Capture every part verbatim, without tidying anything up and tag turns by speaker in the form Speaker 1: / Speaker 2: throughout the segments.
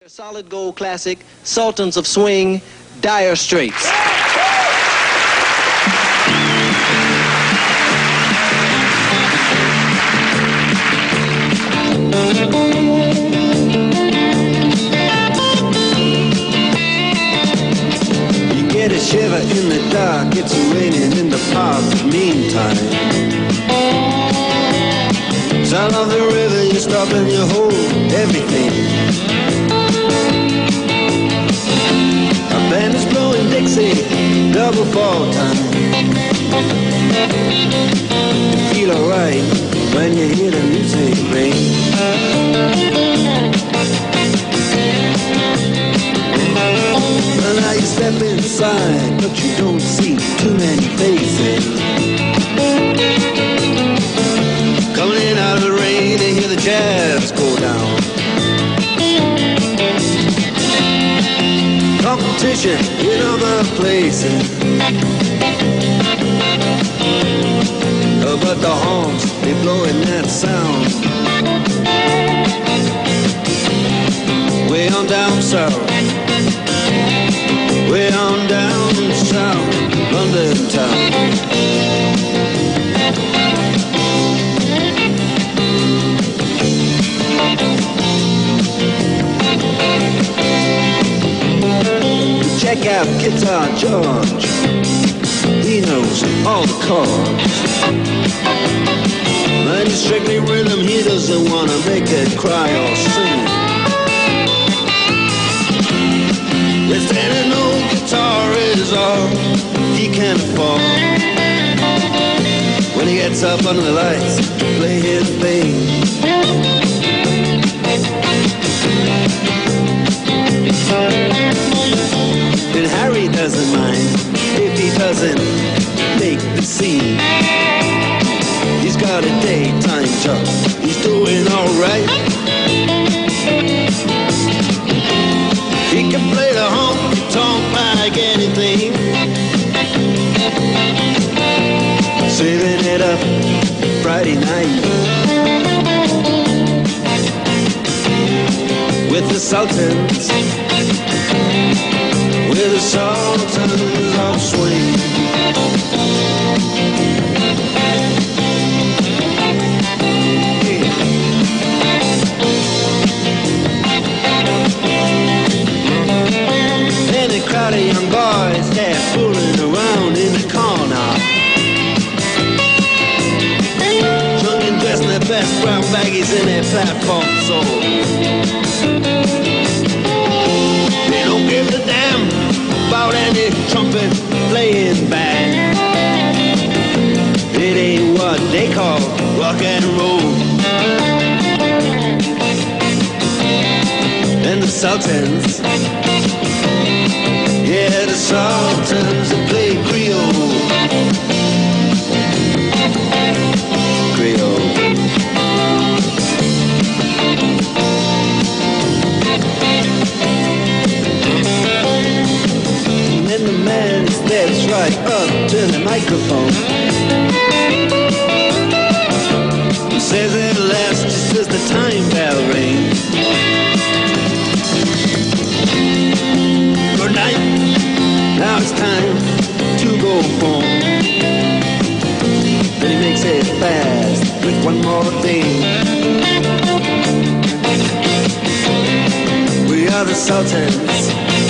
Speaker 1: Solid Gold Classic, Sultans of Swing, Dire Straits.
Speaker 2: You get a shiver in the dark, it's raining in the park. Meantime, sound of the river, you stop and you hold everything. A band is blowing Dixie, double fall time. You feel alright when you hear the music ring. Well, now you step inside, but you don't see too many faces. Coming in out of the rain, they hear the jazz go down. Competition in other places, oh, but the horns, they blowing that sound. Way on down south, way on down south, London town. Check out Guitar George, he knows all the chords. When it's strictly rhythm, he doesn't want to make it cry or sing. If any old guitar is all he can afford, when he gets up under the lights to play his thing, and Harry doesn't mind if he doesn't make the scene. He's got a daytime job, he's doing alright. He can play the honky-tonk like anything, saving it up Friday night with the Sultans, with the Sultans of Swing. And a crowd of young boys, they're fooling around in the corner, drunk and dressed in their best brown baggies in their platform soles. They don't give a damn about any trumpet playing band. It ain't what they call rock and roll. And the Sultans, yeah, the Sultans that play Creole. Creole. And then the man steps right up to the microphone, he says at last, just as the time bell rings, good night, now it's time to go home. Then he makes it fast with one more thing. We are the Sultans,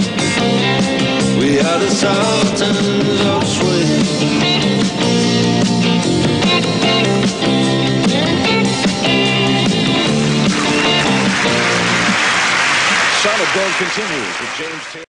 Speaker 2: we are the Sultans of Swing.
Speaker 3: Solid Gold continues with James Taylor.